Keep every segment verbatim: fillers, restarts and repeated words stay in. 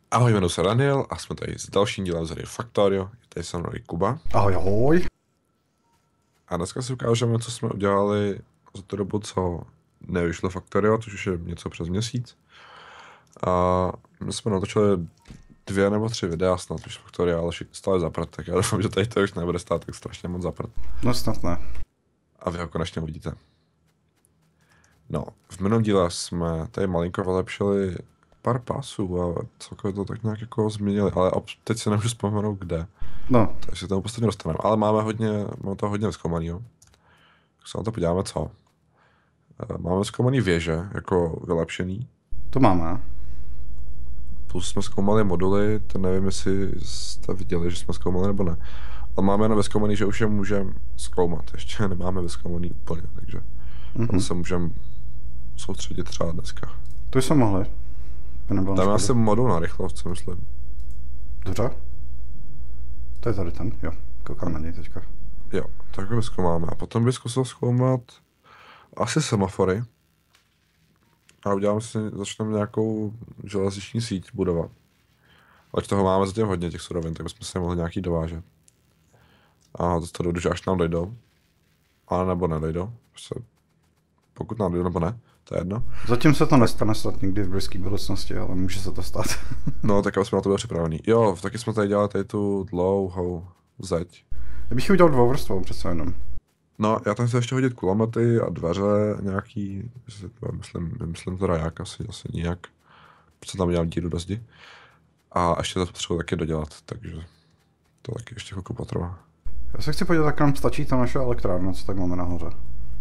Ahoj, jmenuji se Daniel a jsme tady s dalším dílem z hry Factorio. Je tady se mnou i Kuba. Ahoj, ahoj. A dneska si ukážeme, co jsme udělali za tu dobu, co nevyšlo Factorio, což už je něco přes měsíc. A my jsme natočili dvě nebo tři videa snad už Factorio, ale všichni stále zaprat, tak já doufám, že tady to už nebude stát tak strašně moc zaprat. No snad ne. A vy ho konečně uvidíte. No, v minulém díle jsme tady malinko vylepšili pár pásů a celkově to tak nějak jako změnili, ale teď si nemůžu vzpomenout kde. No. Takže se tomu postupně dostaneme, ale máme hodně, máme to hodně vyzkoumanýho. Tak se na to podíváme co. Máme zkoumaný věže, jako vylepšený. To máme. Plus jsme zkoumali moduly, to nevím, jestli jste viděli, že jsme zkoumali nebo ne. Ale máme jenom vyzkoumaný, že už je můžeme zkoumat, ještě nemáme vyzkoumaný úplně, takže mm-hmm. tam se můžeme soustředit třeba dneska. To jsme mohli. Dáme asi modul na rychlost, co myslím. Dobře. To je tady ten, jo. Koukám na něj teďka. Jo, tak ho vyzkoumáme. A potom bych zkusil zkoumat asi semafory. A uděláme si, začneme nějakou železniční síť budovat. Ať toho máme zatím hodně těch surovin, tak bychom si mohli nějaký dovážet. A to dojdu, že až nám dojdou. Ale nebo nedojdou. Pokud nám dojdou, nebo ne, to je jedno. Zatím se to nestane snad nikdy v blízké budoucnosti, ale může se to stát. No, tak aby jsme na to byli připravení. Jo, taky jsme tady dělali tady tu dlouhou zeď. Já bych ji udělal dvouvrstvou přece jenom. No, já tam chci ještě hodit kulomety a dveře nějaký, myslím, myslím teda jak, asi, asi nijak. Protože tam udělám díru do zdi. A ještě to potřebuji taky dodělat, takže to taky ještě chvilku potrvá. Já se chci podívat, jak nám stačí ta naše elektrárna, co tak máme nahoře.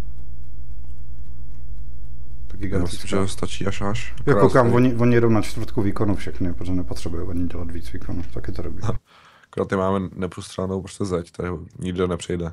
Já myslím, že stačí až až. Já koukám, oni, oni jedou na čtvrtku výkonu všechny, protože nepotřebují oni dělat víc výkonu, tak je to dobrý. Akorát tady máme neprůstřelnou prostě zeď, tady nikdo nepřejde.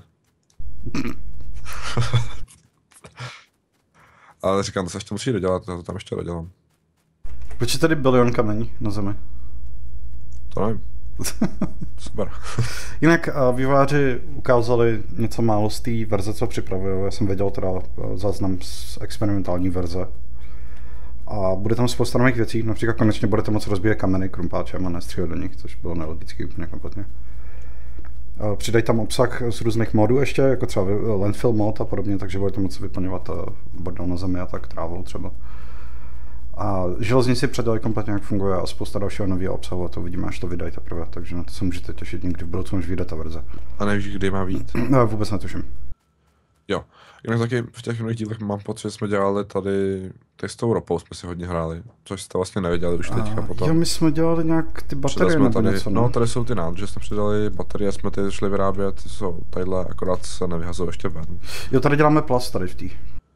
Ale říkám, to se ještě musí dodělat, já to tam ještě dodělám. Proč je tady bilion kamení na zemi? To nevím. Super. Jinak uh, vývojáři ukázali něco málo z té verze, co připravují. Já jsem věděl teda uh, záznam z experimentální verze. A bude tam spousta nových věcí, například konečně budete moct rozbíjet kameny krumpáčem a nestřílet do nich, což bylo nelogický úplně kompletně. Uh, přidají tam obsah z různých modů ještě, jako třeba landfill mod a podobně, takže budete moct vyplňovat uh, bordel na zemi a tak trávou třeba. A železnici předali kompletně, jak funguje a spousta dalšího nového obsahu a to vidíme, až to vydají teprve, takže na to se můžete těšit někdy v budoucnu, až vyjde ta verze. A nevíš, kdy má být? No, vůbec netuším. Jo. Jinak taky v těch minulých dílech mám pocit, že jsme dělali tady, tady s tou ropou jsme si hodně hráli, což jste vlastně nevěděli už teďka a, potom. Jo, my jsme dělali nějak ty baterie nebo tady, něco, no? no, tady jsou ty nádrže, jsme přidali baterie, jsme ty šli vyrábět, jsou tadyhle, akorát se nevyhazují ještě ven. Jo, tady děláme plast tady v té.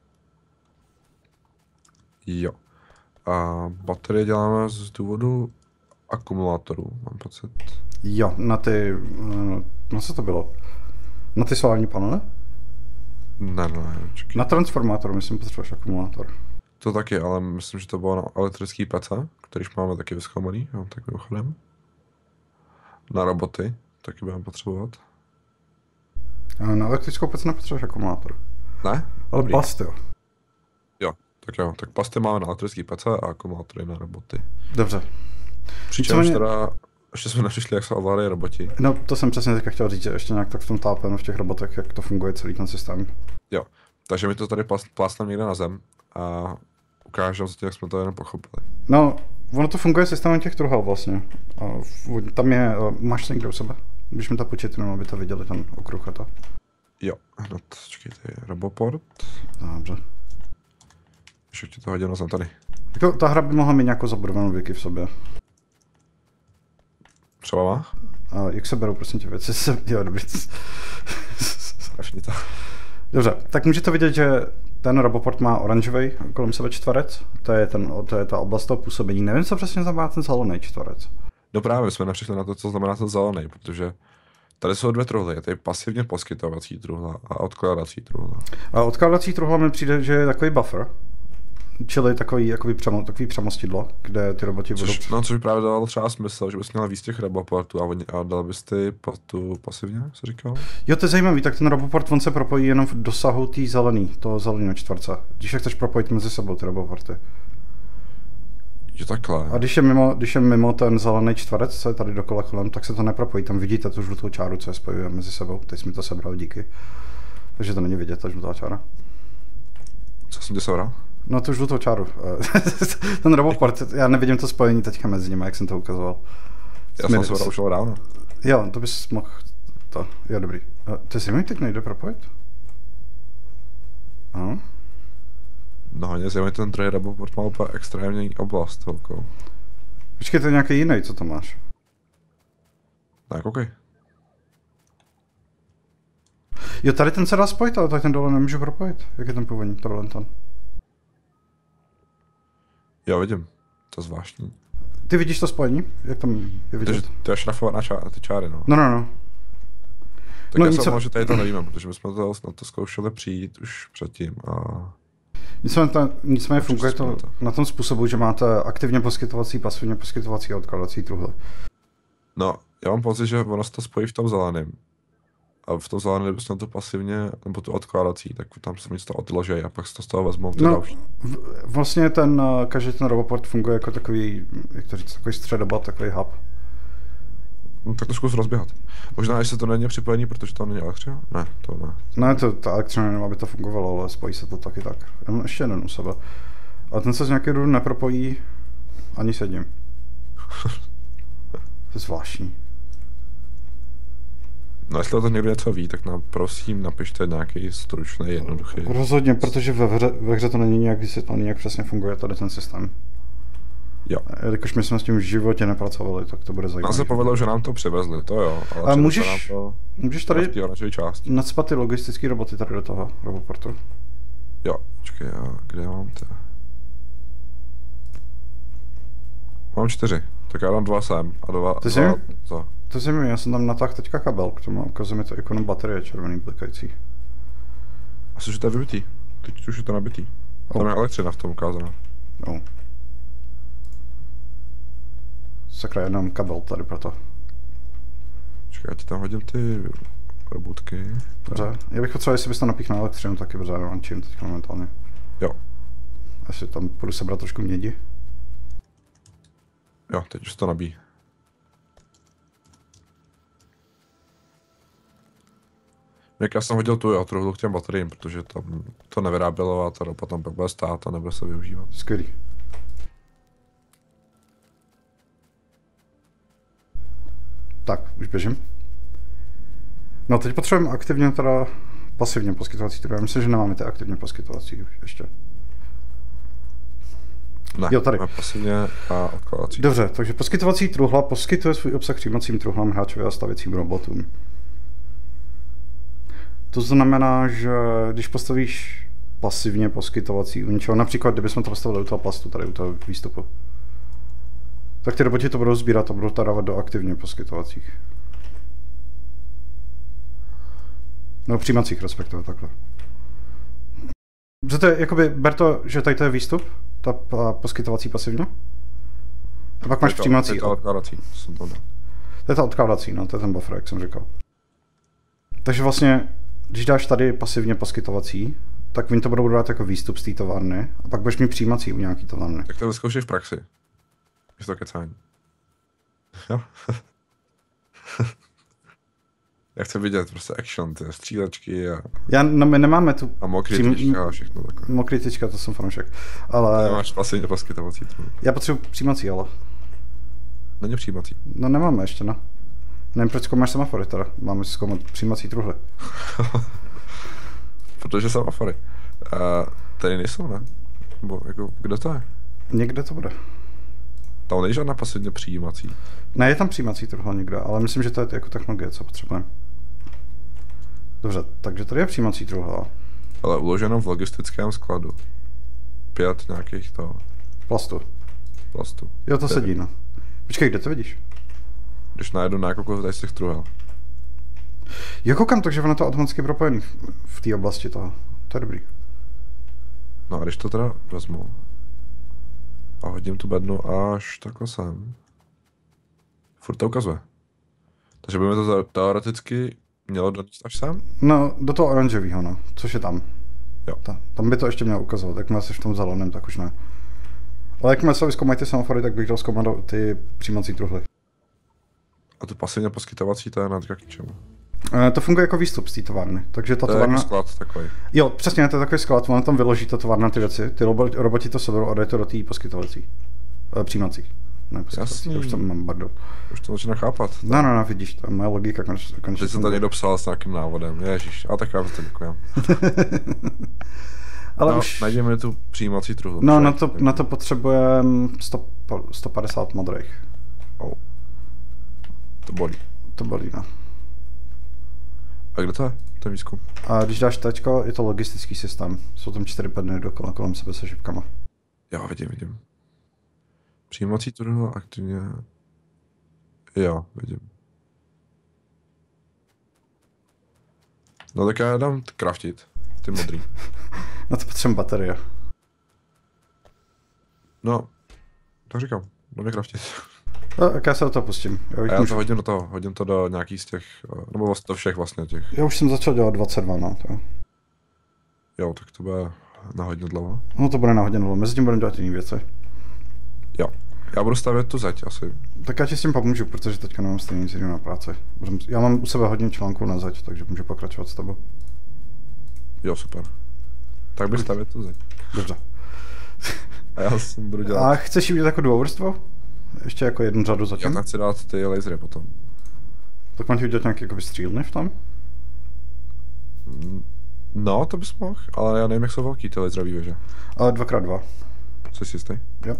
Jo. A baterie děláme z důvodu akumulátorů, mám pocit. Jo, na ty, no co to bylo? Na ty solární panely? Ne, ne, čekaj. Na transformátor, myslím, potřebuješ akumulátor. To taky, ale myslím, že to bylo na elektrický P C, kterýž máme taky vyzkoumaný, jo, tak mimochodem. Na roboty taky budeme potřebovat. Na elektrickou P C nepotřebuješ akumulátor. Ne? Ale Dobrý. plast, jo. Jo, tak jo, tak plasty máme na elektrický P C a akumulátory na roboty. Dobře. Přičemž mě... teda, ještě jsme nepřišli, jak se ovládají roboti. No, to jsem přesně teďka chtěl říct, že ještě nějak tak v tom tápeme v těch robotech, jak to funguje celý ten systém. Jo, takže my to tady plásneme někde na zem a ukážeme si, jak jsme to jenom pochopili. No, ono to funguje systémem těch truhel vlastně. A tam je, máš se někde u sebe? Když mi to počít, jenom aby to viděli, ten okruh a to. Jo, hned, čekejte, je Roboport. Dobře. Ještě ti to hodím na zem tady. Jako, ta hra by mohla mít nějakou zabudovanou wiki v sobě. Třeba má? A jak se berou prostě tě věci, se dělá dobrý. Strašně to. Dobře, tak můžete vidět, že ten Roboport má oranžový kolem sebe čtverec. To je, ten, to je ta oblast toho působení. Nevím, co přesně znamená ten zelený čtverec. No právě jsme nepřišli na to, co znamená ten zelený, protože tady jsou dvě truhly. Je tady pasivně poskytovací truhla a odkládací truhla. A odkládací truhla mi přijde, že je takový buffer. Čili takový, jakoby přemo, takový přemostidlo, kde ty roboti budou... Což, no, což by právě dalo třeba smysl, že bys měl víc těch roboportů a, oni, a dal bys ty po, tu pasivně, co říkal? Jo, to je zajímavý, tak ten roboport, on se propojí jenom v dosahu té zelený, toho zeleného čtverce. Když jak chceš propojit mezi sebou ty roboporty. Jo, takhle. A když je mimo, když je mimo ten zelený čtverec, co je tady dokola kolem, tak se to nepropojí. Tam vidíte tu žlutou čáru, co je spojuje mezi sebou. Teď jsi mi to sebral, díky. Takže to není vidět, ta žlutá čára. Co jsem tě sebral? No tu žlutou čáru. Ten Roboport, já nevidím to spojení teďka mezi nimi, jak jsem to ukazoval. Já jsem sebral už dávno. Jo, to bys mohl... To, jo, dobrý. Ty si mi teď nejde propojit? Ano. No, hodně zjevně ten druhý Roboport má úplně extrémní oblast velkou. Počkej, to je nějaký jiný, co to máš? Tak, okej. Okay. Jo, tady ten se dá spojit, ale tady ten dole nemůžu propojit. Jak je ten původní, tohle ten? Jo, vidím. To je zvláštní. Ty vidíš to spojení? Jak tam je vidět? Takže to je šrafovat na, ča- na ty čáry, no. No, no, no. Tak no, já něco... jsem mal, že tady to nevíme, protože my jsme to, na to zkoušeli přijít už předtím a... Nicméně, ta, nicméně funguje to na tom způsobu, že máte aktivně poskytovací, pasivně poskytovací a odkladací truhle. No, já mám pocit, že ono se to spojí v tom zeleném. A v tom zeleném, kdybyste na to pasivně, nebo tu odkládací, tak tam se mi to odloží a pak se to z toho vezmou ty no, další. Vlastně ten, každý ten Roboport funguje jako takový, jak to říct, takový středobod, takový hub. No, tak to zkus rozběhat. Možná, jestli to není připojení, protože tam není elektřina? Ne, to ne. Ne, to, ta elektřina jenom, aby to fungovalo, ale spojí se to taky tak. Já mám ještě jeden u sebe. A ten se z nějakého důvodu nepropojí ani s jedním. To je zvláštní. No, jestli to někdo něco ví, tak nám prosím napište nějaký stručný, jednoduchý. Rozhodně, protože ve hře, ve hře to není nějak vysvětlený, jak přesně funguje tady ten systém. Jo. Jakož my jsme s tím v životě nepracovali, tak to bude zajímavé. Nám se povedlo, že nám to přivezli, to jo. Ale a můžeš, nám to můžeš tady nacpat ty logistické roboty tady do toho Roboportu? Jo, počkej, já, kde já mám to? Mám čtyři, tak já dám dva sem a dva, to dva, co? To si mi, já jsem tam natáhl teďka kabel k tomu, ukazuje mi to ikonu baterie červený blikající. Asi, že to je vybitý, teď už je to nabitý. Oh. Tam je elektřina v tom ukázaná. No. Sakra, jenom kabel tady proto. Čekaj, já ti tam hodím ty robotky. Dobře, já bych potřeboval, jestli bys tam napích na elektřinu taky, protože já nemám čím teďka momentálně. Jo. Jestli tam půjdu sebrat trošku mědi. Jo, teď už to nabíjí. Jak já jsem hodil tu jo, truhlu k těm bateriím, protože tam to nevyrábělo a to potom pak bude stát a nebude se využívat. Skvělý. Tak, už běžím. No teď potřebujeme aktivně teda pasivně poskytovací truhle. Já myslím, že nemáme ty aktivně poskytovací ještě. Ne, jo, tady. Pasivně a odkladací. Dobře, takže poskytovací truhla poskytuje svůj obsah přijímacím truhlám, hráčovi a stavěcím robotům. To znamená, že když postavíš pasivně poskytovací u něčeho, například kdybychom to postavili u toho plastu, tady u toho výstupu, tak ty roboti to budou sbírat a budou to dávat do aktivně poskytovacích. No, přijímacích respektive, takhle. Že to je, jakoby, ber to, že tady to je výstup, ta poskytovací pasivně. A pak máš přijímací. To je ta odkládací. To je ta odkládací, no, to je ten buffer, jak jsem říkal. Takže vlastně, když dáš tady pasivně poskytovací, tak oni to budou dát jako výstup z té továrny a pak budeš mít přijímací u nějaký továrny. Tak to vyzkoušej v praxi. Je to kecání. Jo? Já chci vidět prostě action, ty střílečky a... Já, no my nemáme tu... A mokrý přím... tyčka a všechno takové. Mokrý tyčka, to jsem fanoušek. Ale... Nemáš pasivně poskytovací. Já potřebuji přijímací, ale... Není přijímací. No nemáme ještě, no. Nevím, proč zkoumáš semafory teda. Máme si zkoumat přijímací truhly. Protože semafory. Uh, tady nejsou, ne? Bo jako, kde to je? Někde to bude. Tam není žádná pasivně přijímací. Ne, je tam přijímací truhla někde, ale myslím, že to je jako technologie, co potřebujeme. Dobře, takže tady je přijímací truhla. Ale uloženo v logistickém skladu. Pět nějakých toho. Plastu. Plastu. Jo, to sedí, no. Počkej, kde to vidíš? Když najedu na jakoukoliv tady z těch truhel. Jo, koukám, takže ono to automaticky propojený v, v té oblasti toho. To je dobrý. No a když to teda vezmu a hodím tu bednu až takhle sem, furt to ukazuje. Takže by mi to teoreticky mělo donést až sem? No, do toho oranžového, no, což je tam. Jo. Ta, tam by to ještě mělo ukazovat, jak máš v tom zeleném, tak už ne. Ale jakmile se vyzkoumají ty semafory, tak bych dal zkoumat ty přijímací truhly. A tu pasivně poskytovací, to je na k čemu? E, to funguje jako výstup z té továrny, takže ta to továrna... je sklad takový. Jo, přesně, to je takový sklad, ono tam vyloží ta továrna ty věci, ty roboti, roboti to seberou a dají to do té poskytovací, e, přijímací. Ne, poskytovací, už tam mám bardo. Už to začíná chápat. No, no, no, vidíš, to je moje logika konečně. Teď jsem to někdo psal s nějakým návodem, ježiš, a tak já to děkujem. Ale no, už... najdeme tu přijímací truhlu. No, na to, na to potřebujeme sto padesát modrých. Oh. To bolí. To bolí, no. A kde to je, ten výzkum? A když dáš tečko, je to logistický systém. Jsou tam čtyři pedny dokola kolem sebe se šipkama. Jo, vidím, vidím. Přijímací truhla aktivně... Jo, vidím. No tak já dám craftit, ty modrý. Na to potřebujeme baterie. No, tak říkám, jdeme craftit. No, tak já se do toho pustím. Já, já můžu... to hodím do toho, hodím to do nějakých z těch, nebo vlastně do všech vlastně těch. Já už jsem začal dělat dvacet dva, no. To... Jo, tak to bude na hodně dlouho. No to bude na hodně dlouho, mezi tím budeme dělat jiné věci. Jo, já budu stavět tu zeď asi. Tak já ti s tím pomůžu, protože teďka nemám stejně nic jiného na práci. Já mám u sebe hodně článků na zeď, takže můžu pokračovat s tebou. Jo, super. Tak bych stavět tu zeď. Dobře. A já jsem budu dělat. A chceš jí udělat jako dvouvrstvo? Ještě jako jednu řadu zatím? Já tam chci dát ty lasery potom. Tak mám ti udělat nějaký jakoby střílny v tom? No, to bys mohl, ale já nevím, jak jsou velký ty laserový věže. Ale dvakrát dva. Jsi si jistý? Jo.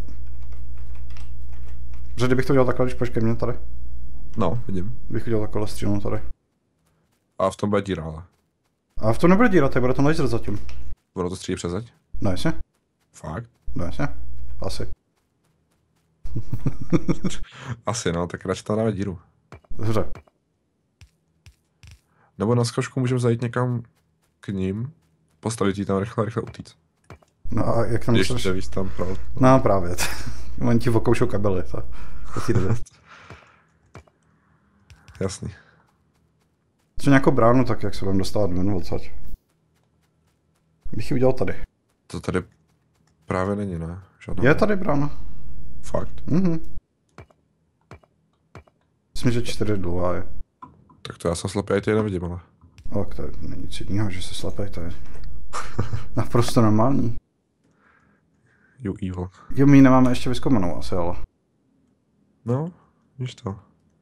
Že kdybych to dělal takhle, když půjdeš ke mně tady? No, vidím. Bych udělal takhle střílnu tady. A v tom bude díra, ale. A v tom nebude díra, tady bude ten laser zatím. Bude to střílet přes zeď? No jasně. Fakt? No jasně. Asi. Asi no, tak radši tam dáme díru. Dobře. Nebo na zkoušku můžeme zajít někam k ním, postavit jí tam rychle, rychle utíct. No a jak tam Ještě chceš? víc tam pro... No právě. Oni ti okoušou kabely, to. To Jasný. Co nějakou bránu, tak jak se budeme dostávat ven odsaď? Bych ji udělal tady. To tady právě není, ne? Žádná. Je tady brána. Fakt? Mhm. Myslím, že čtyři dlouhá je. Tak to já jsem slepý, já tě nevidím, ale. Ale to není nic jiného, že se slepej, to je naprosto normální. You evil. Jo, my ji nemáme ještě vyzkoumanou asi, ale. No, víš to.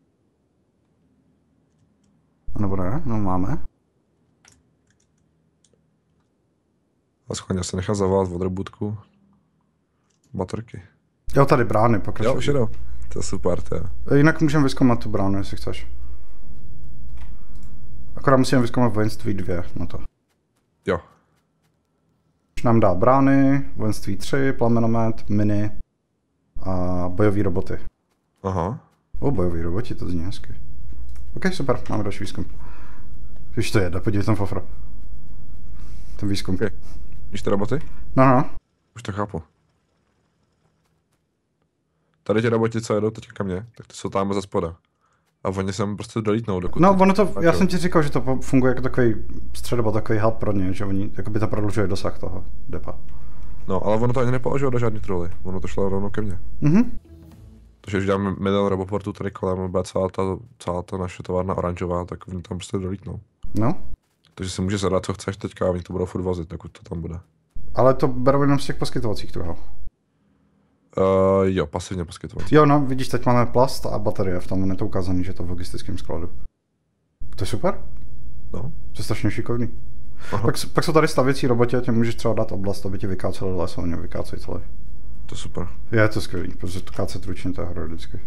A nebo ne? No máme. A schválně se nechal zavolat od robotku. Baterky. Jo, tady brány, pokračuj. Jo, už jedou. To je super, to je. Jinak můžeme vyzkoumat tu bránu, jestli chceš. Akorát musíme vyzkoumat vojenství dvě na to. Jo. Už nám dá brány, vojenství tři, plamenomet, miny a bojové roboty. Aha. O, bojové roboti, to zní hezky. Ok, super, máme další výzkum. Víš, to jede, podívej tam fofro. Ten výzkum. Okay. Víš ty roboty? No, no. Už to chápu. Tady ti roboti, co jedou teďka ke mně, tak ty jsou tam za spoda. A oni se prostě dolítnou, dokud... No, ono to, já jsem ti říkal, že to funguje jako takový středobo, takový help pro ně, že oni jakoby to prodlužuje dosah toho depa. No, ale ono to ani nepoložilo do žádný truhly, ono to šlo rovnou ke mně. Mhm. Takže když dáme middle roboportu tady kolem, bude celá ta, celá ta naše továrna oranžová, tak oni tam prostě dolítnou. No. Takže si můžeš zadat, co chceš teďka a oni to budou furt vozit, dokud to tam bude. Ale to berou jenom z těch poskytovacích truhel. Uh, jo, pasivně poskytovat. Jo, no, vidíš, teď máme plast a baterie, v tom je to ukázané, že to v logistickém skladu. To je super. No. To je strašně šikovný. Pak, pak jsou tady stavěcí roboti a tě můžeš třeba dát oblast, aby ti vykáceli les, oni vykácejí celý. To je super. Je to skvělý, protože to kácet ručně, to je hra vždycky.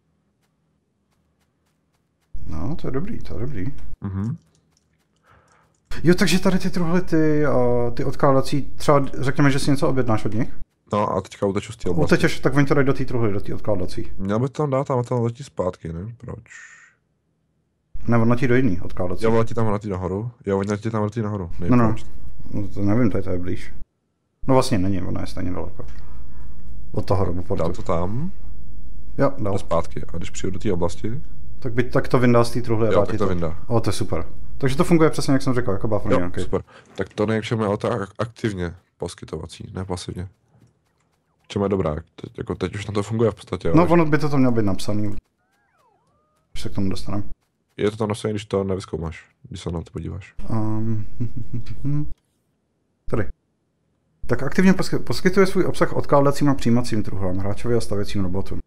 No, to je dobrý, to je dobrý. Mhm. Jo, takže tady ty truhly, ty, uh, ty odkládací, třeba řekněme, že si něco objednáš od nich? No a teďka uteču z té oblasti. Utečeš, tak oni to dají do té truhly, do té odkládací. Měl by to tam dát, tam to letí zpátky, ne? Proč? Nebo na tí do jiný odkládací. Jo, letí tam letí nahoru. Jo, oni letí tam letí nahoru. No, no. No, to nevím, tady to je blíž. No vlastně není, ona je stejně daleko. Od toho roboportu. Dám to tam. Jo, dal. Zpátky. A když přijdu do té oblasti, tak by tak to vyndá z té truhly a jo, vrátí tak to vyndá. O, to je super. Takže to funguje přesně, jak jsem řekl, jako buffer Jo, nějaký. super. Tak to nejlepší je ale to aktivně poskytovací, ne pasivně. čem je dobrá? Teď, jako teď už na to funguje v podstatě. No, ono by to tam mělo být napsaný. Když se k tomu dostaneme. Je to tam napsané, když to nevyzkoumáš, když se na to podíváš. Um, tady. Tak aktivně poskytuje svůj obsah odkládacím a přijímacím truhlám, hráčovi a stavěcím robotům.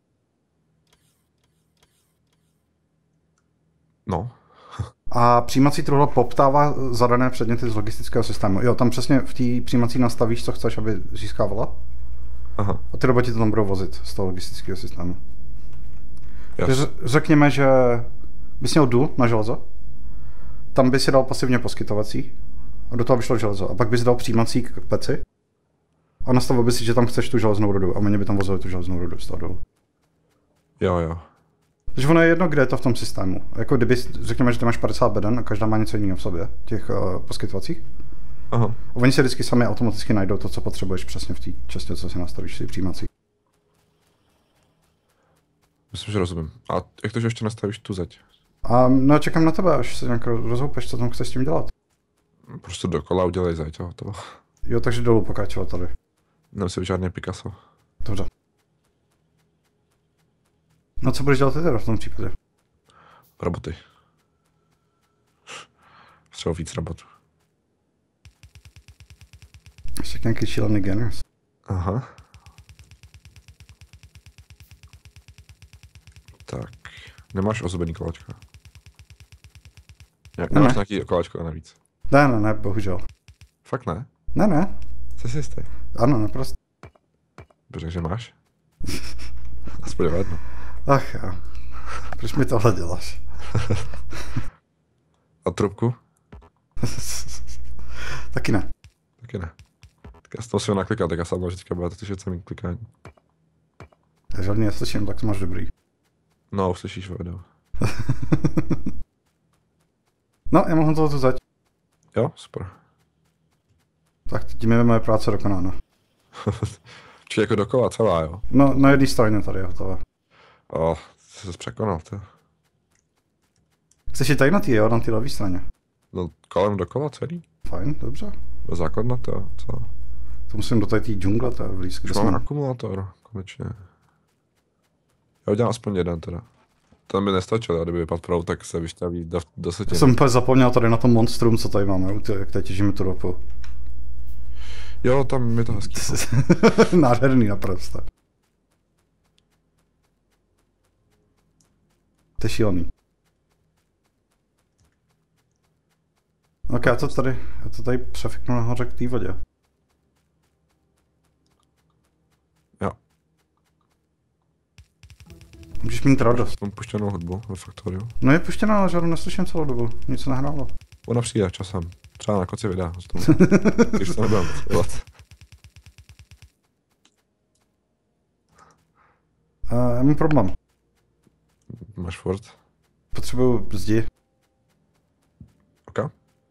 No. A přijímací truhla poptává zadané předměty z logistického systému. Jo, tam přesně v té přijímací nastavíš, co chceš, aby získávala. Aha. A ty roboti to tam budou vozit z toho logistického systému. Yes. Řekněme, že bys měl důl na železo, tam bys si dal pasivně poskytovací a do toho by šlo železo. A pak bys dal přijímací k peci a nastavil bys si, že tam chceš tu železnou rudu a oni by tam vozili tu železnou rudu z toho důlu. Jo, jo. Takže ono je jedno, kde je to v tom systému. Jako kdyby, řekněme, že ty máš padesát beden a každá má něco jiného v sobě, těch uh, poskytovacích. Aha. A oni se vždycky sami automaticky najdou to, co potřebuješ přesně v té části, co si nastavíš, si přijímací. Myslím, že rozumím. A jak to, že ještě nastavíš tu zeď? A no, čekám na tebe, až se nějak rozhoupeš, co tam chceš s tím dělat. Prostě dokola udělej zeď a hotovo. Jo, takže dolů pokračovat tady. Nemusím žádný Picasso. Dobře. No co budeš dělat ty teda v tom případě? Roboty. Třeba víc robotů. Ještě nějaký šílený geners. Aha. Tak. Nemáš ozdobený koláčka? Ne, nemáš ne. nějaký koláčko navíc? Ne, ne, ne, bohužel. Fakt ne? Ne, ne. Jsi si jistý? Ano, naprosto. Dobře, že máš? Aspoň jedno. Ach jo. Proč mi tohle děláš? A trubku? Taky ne. Taky ne. Tak já jsem to musím naklikat, tak já sám vždycky bude slyšet samý klikání. Já žádný neslyším, tak to máš dobrý. No, uslyšíš video. No, já mám toho tu zať. Jo, super. Tak tím je moje práce dokonána. Či jako dokola celá, jo? No, na jedné straně tady je hotové. O, jsi se překonal, to. Chceš jít tady na té, jo? Na té levé straně. No, kolem dokola celý. Fajn, dobře. Do základna to, co? To musím do tady té džungle, to je blízko. Už máme akumulátor, konečně. Já udělám aspoň jeden teda. Ten by nestačil, a kdyby vypadl pravou, tak se vyšťaví do, do setiny. Jsem úplně zapomněl tady na tom monstrum, co tady máme, jak tady těžíme tu ropu. Jo, tam je to hezký. Nádherný naprosto. To je šílený. Ok, já to tady, já to tady přefiknu nahoře k té vodě. Jo. Můžeš mít radost. Mám puštěnou hudbu ve faktoriu. No je puštěná, ale žádnou neslyším celou dobu. Nic se nahrálo. Ona přijde časem. Třeba na konci videa. Když to nebudem dělat. Uh, já mám problém. Máš furt? Potřebuju zdi. Ok.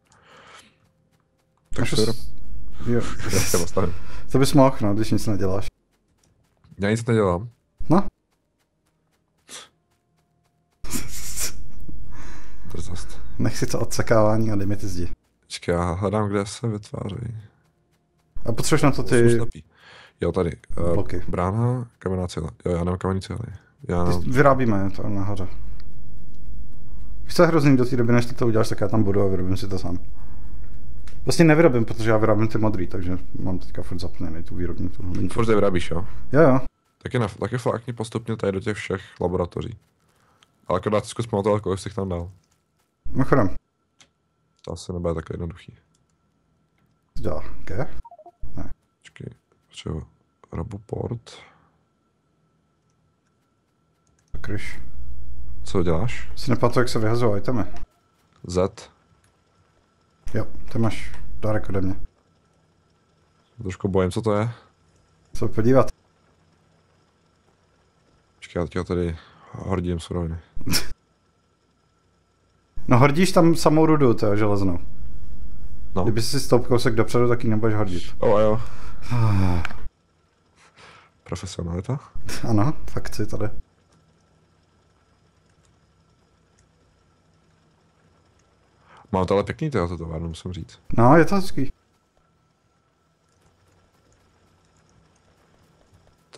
Tak se s... Jo. Já se postavím. To bys mohl, no, když nic neděláš. Já nic nedělám. No. Drzost. Nech si to odsekávání a dej mi ty zdi. Počkej, já hledám, kde se vytvářejí. A potřebuješ na to ty... Jo, tady. Uh, bloky. Brána, kamenná cihla. Jo, já nemám kamenný cihly. Já nemám... Vyrábíme to nahoře. Víš, co je hrozný do té doby, než ty to uděláš, tak já tam budu a vyrobím si to sám. Vlastně nevyrobím, protože já vyrábím ty modrý, takže mám teďka furt zapněný tu výrobní tu linku. Furt je vyrábíš, jo? Jo, jo. Taky, na, taky flákni postupně tady do těch všech laboratoří. Ale akorát zkus pamatovat, kolik jsi tam dal. Mimochodem. To asi nebude tak jednoduchý. Dělá, G? Ne. Počkej, potřebuji Roboport. Kryš. Co děláš? Si nepamatuji, jak se vyhazují itemy. Z. Jo, ty máš dárek ode mě. Trošku bojím, co to je. Co podívat? Počkej, já teď tady hordím suroviny. No hordíš tam samou rudu, to je železnou. No. Kdyby si stoupil kousek dopředu, tak ji nebudeš hordit. O, jo. Profesionalita? Ano, fakt si tady. Mám to ale pěkný tohoto továrnu, musím říct. No, je to hezký.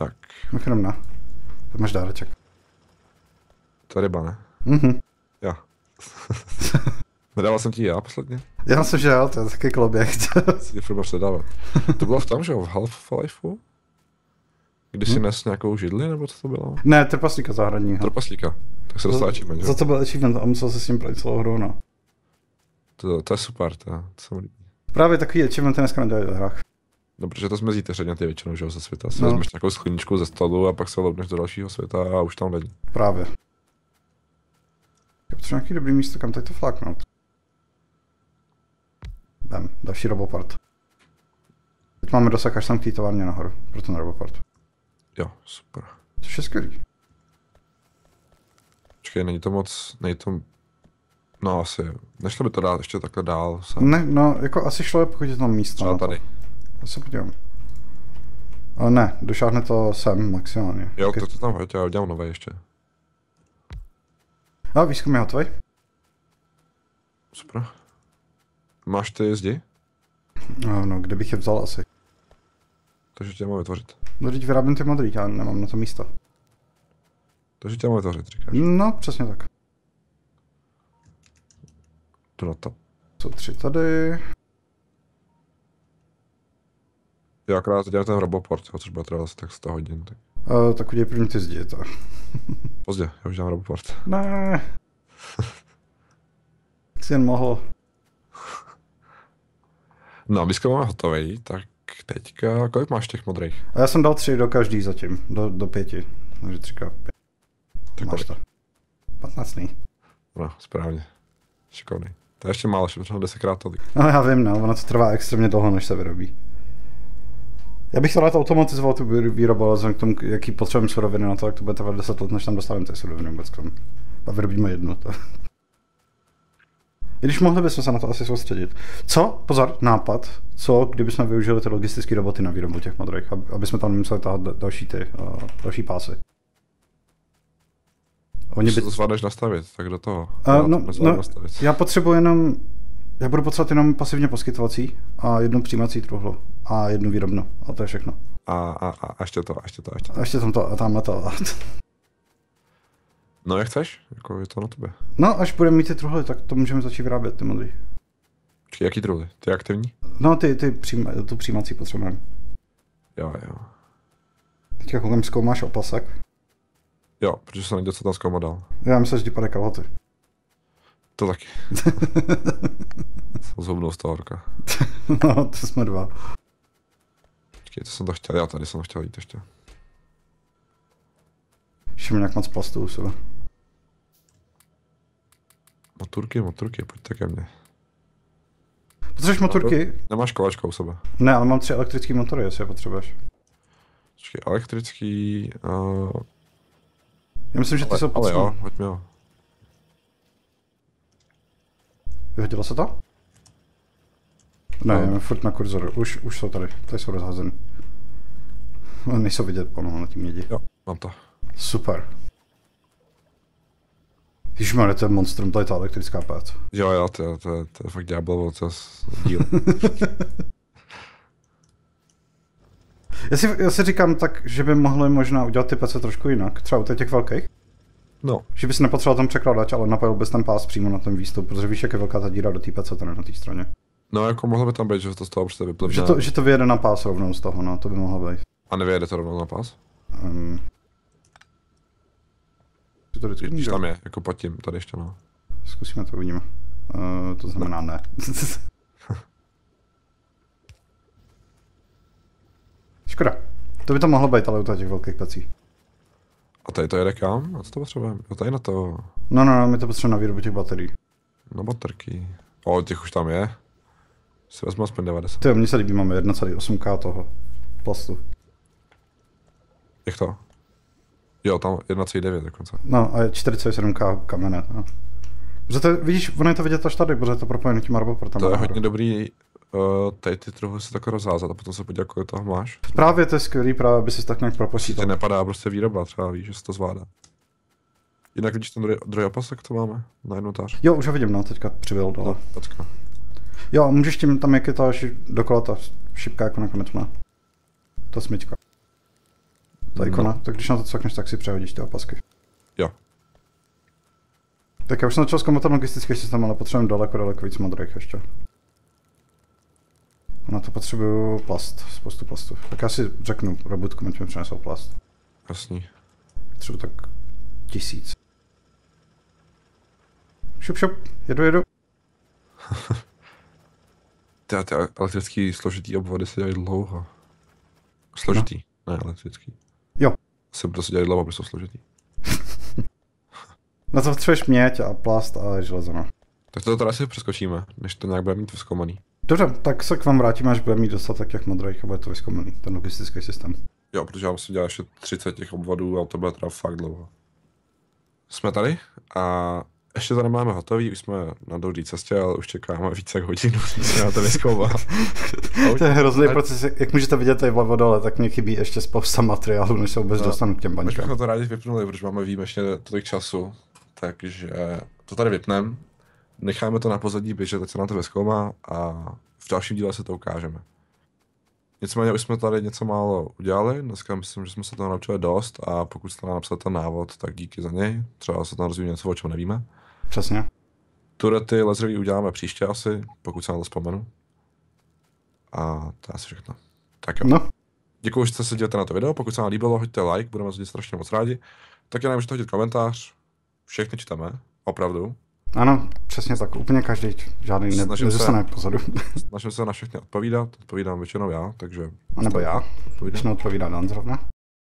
Mimochodem ne. To máš dáreček. To je ryba, ne? Mhm. Já. Nedával jsem ti já posledně? Já myslím, že jo, to je takový kloběh. Si furt máš předávat. To bylo v tom, že jo, v Half-Lifeu? Když si Hm? nes nějakou židli, nebo co to bylo? Ne, trpaslíka zahradního. Trpaslíka. Tak se dostal achievement, že Za jo? to byl achievement a musel se s tím projít celou hru, no. To, to je super, to, to se mi líbí. Právě takový achievementy dneska nedělají ve hrách. No, protože to zmizíte předměty většinou, že jo, ze světa. Si No. vezmeš nějakou skleničku ze stolu a pak se loupneš do dalšího světa a už tam není. Právě. Je potřeba nějaký dobrý místo, kam tady to fláknout. Bam, další roboport. Teď máme dosah až sem k té továrně nahoru, pro ten roboport. Jo, super. Což je skvělý. Počkej, není to moc, není to... No asi, nešlo by to dát ještě takhle dál se. Ne, no, jako asi šlo, pokud je tam místo. Třeba na to. tady. Já se podívám. Ale ne, došáhne to sem maximálně. Jo, Taky- to, to tam hoď, já udělám nové ještě. A výzkum je hotový? Super. Máš ty zdi? No, no, kde bych je vzal asi. Takže tě mám vytvořit. No, teď vyrábím ty modrý, já nemám na to místo. Takže tě mám vytvořit, říkáš. No, přesně tak. Tu na to. Jsou tři tady. Jo, akorát dělám ten roboport, jo, což bude trvat asi tak sto hodin. Tak. Uh, tak udělej první ty zdi, to. Pozdě, já už dělám roboport. Ne. Jsi jen mohl. No, výzkum máme hotový, tak teďka, kolik máš těch modrých? A já jsem dal tři do každý zatím, do, do pěti. Takže třikrát pět. Tak Máš kolik? to. Patnáctý. No, správně. Šikovný. To je ještě málo, ještě potřeba desetkrát tolik. No já vím, no, ono to trvá extrémně dlouho, než se vyrobí. Já bych to rád automatizoval tu vý- výrobu, ale vzhledem k tomu, jaký potřebujeme suroviny na to, jak to bude trvat deset let, než tam dostaneme ty suroviny vůbec k tomu. A vyrobíme jednu. To. I když mohli bychom se na to asi soustředit. Co? Pozor, nápad. Co, kdybychom využili ty logistické roboty na výrobu těch modrých, ab- aby jsme tam nemuseli tahat da- další ty, uh, další pásy. Oni Když by... to zvládneš nastavit, tak do toho. Uh, Já no, to nezvládnu no, nastavit. já potřebuji jenom, já budu potřebovat jenom pasivně poskytovací a jednu přijímací truhlu a jednu výrobnu. A to je všechno. A, a, a, a ještě to, a ještě to, a ještě to. A ještě tam to a tamhle to. No jak chceš, jako je to na tobě. No, až budeme mít ty truhly, tak to můžeme začít vyrábět, ty modrý. Počkej, jaký druhy? Ty aktivní? No, ty, ty přijma, tu přijímací potřebujeme. Jo, jo. Teďka koukám, zkoumáš opasek. Jo, protože jsem nedělal, co tam zkoumat dal. Já myslím, že ti padají kalhoty. To taky. Jsem zhubnul z toho horka. No, to jsme dva. Počkej, to jsem to chtěl, já tady jsem to chtěl jít ještě. Ještě mi nějak moc plastu u sebe. Motorky, motorky, pojďte ke mně. Potřebuješ motorky? Nemáš kolečko u sebe. Ne, ale mám tři elektrické motory, jestli je potřebuješ. Počkej, elektrický... Uh, Já myslím, že ty ale, jsou ale pod jo, pojďme jo. Vyhodilo se to? Ne, No. no. Furt na kurzoru. Už, už jsou tady. Tady jsou rozhazeny. No, nejsou vidět pomalu na tím mědi. Jo, mám to. Super. Ježišmarja, to je monstrum, to je ta elektrická péc. Jo, jo, to, je- to, je- to je fakt ďáblovo, to je s- díl. Já si, já si říkám tak, že by mohli možná udělat ty pece trošku jinak. Třeba u těch velkých. No, Že bys nepotřeboval tam překládač, ale napojil bys ten pás přímo na ten výstup, protože víš, jak je velká ta díra do té pece, to ne na té straně. no jako mohlo by tam být, že to z toho prostě vyplivne. Že to, že to vyjede na pás rovnou z toho, no, to by mohlo být. A nevyjede to rovnou na pás? Um, že to vždycky Když může. tam je, jako pod tím, tady ještě no. Zkusíme to, uvidíme. Uh, to znamená ne. Škoda. To by to mohlo být, ale u těch velkých pecí. A tady to jede kam? A co to potřebujeme? Jo, tady na to, No, no, no, my to potřebujeme na výrobu těch baterií. na baterky. O, těch už tam je. Si vezmu aspoň devadesát. Ty, mně se líbí, máme jedna celá osm ká toho plastu. Jak to? Jo, tam jedna celá devět dokonce. No, a je čtyři celá sedm ká kamene. No. Protože to, vidíš, ono je to vidět až tady, protože je to propojené těma roboportama. To je nahoru. hodně dobrý, uh, tady ty truhly se takhle rozházat a potom se podívat, kolik toho máš. Právě to je skvělý, právě aby si tak nějak Ti propočítal. nepadá prostě výroba, třeba víš, že se to zvládá. Jinak vidíš ten druhý, druhý opasek, to máme na jednotář. Jo, už ho vidím, no, teďka přibyl dole. No, počka. Jo, a můžeš tím tam, jak je ta ši- dokola ta šipka, jako nakonec má. Ta smyčka. ta ikona, no. Tak když na to cvakneš, tak si přehodíš ty opasky. Jo. Tak já už jsem začal zkoumat ten logistický systém, ale potřebujeme daleko, daleko víc modrých ještě. Na to potřebuju plast, spoustu plastu. Tak já si řeknu robotku, ať mi přinesou plast. Jasný. Potřebuji tak tisíc. Šup, šup, jedu, jedu. ty, ty elektrický složitý obvody se dělají dlouho. Složitý, no. Ne elektrický. Jo. Se prostě dělají dlouho, protože jsou složitý. Na to potřebuješ měď a plast a železo, no. Tak to teda si přeskočíme, než to nějak bude mít vyzkoumaný. Dobře, tak se k vám vrátíme, až bude mít dostatek těch modrých a bude to vyzkoumaný, ten logistický systém. Jo, protože já musím dělat ještě třicet těch obvodů a to bude teda fakt dlouho. Jsme tady a ještě to nemáme hotový, už jsme na dobré cestě, ale už čekáme více jak hodinu, než se na to vyzkoumá. To je hrozný proces, jak můžete vidět tady vlevo dole, tak mě chybí ještě spousta materiálu, než se vůbec no, dostanu k těm baňkám. My bychom to rádi vypnuli, protože máme výjimečně tolik času, takže to tady vypneme, necháme to na pozadí běžet, teď se nám to vyzkoumá a v dalším díle se to ukážeme. Nicméně už jsme tady něco málo udělali, dneska myslím, že jsme se toho naučili dost a pokud jste nám napsali ten návod, tak díky za něj, třeba se tam rozvíjí něco, o čem nevíme. Přesně. Turety laserový uděláme příště asi, pokud se na to vzpomenu. A to je asi všechno. Tak jo. No. Děkuji, že jste se dívali na to video, pokud se vám líbilo, hoďte like, budeme za strašně moc rádi. Taky nám můžete hodit komentář, všechny čteme, opravdu. Ano, přesně tak, úplně každý, žádný ne, nezůstane pozadu. Snažím se na všechny odpovídat, odpovídám většinou já, takže... A nebo já, většinou odpovídá Dan zrovna.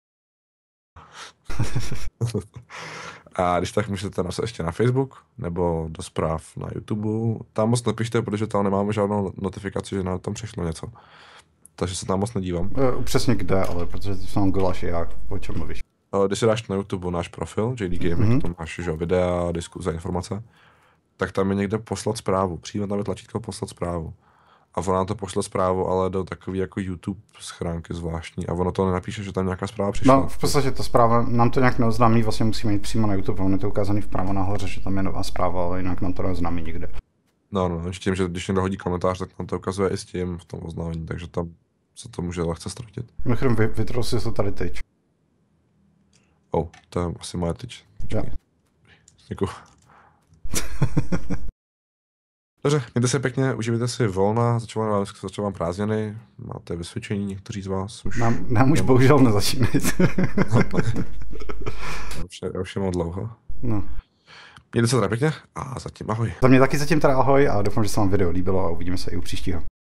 A když tak můžete napsat ještě na Facebook, nebo do zpráv na YouTube. Tam moc nepište, protože tam nemáme žádnou notifikaci, že nám tam přišlo něco. Takže se tam moc nedívám. Uh, přesně kde, ale protože ty jsem Gulaš i já, o čem mluvíš. Uh, když si dáš na YouTube náš profil, J D Gaming, mm-hmm. tam máš že, videa, diskuze, informace, tak tam je někde poslat zprávu. Přímo tam je tlačítko poslat zprávu. A ona nám to pošle zprávu, ale do takový jako YouTube schránky zvláštní. A ono to nenapíše, že tam nějaká zpráva přišla. No, v podstatě ta zpráva, nám to nějak neoznámí, vlastně musíme jít přímo na YouTube, ono je to ukázaný vpravo nahoře, že tam je nová zpráva, ale jinak nám to neoznámí nikde. No, no, s tím, že když někdo hodí komentář, tak nám to ukazuje i s tím v tom oznámení, takže tam se to může lehce ztratit. Mimochodem, vy, vytrhl si to tady tyč. Oh, to je asi moje tyč. Děkuji. Dobře, mějte se pěkně, užijte si volna, začal vám, začal vám prázdniny, máte vysvědčení, někteří z vás už... Nám, nám už bohužel nezačínají. No, já už, já už je mám dlouho. No. Mějte se teda pěkně a zatím ahoj. Za mě taky zatím teda ahoj a doufám, že se vám video líbilo a uvidíme se i u příštího.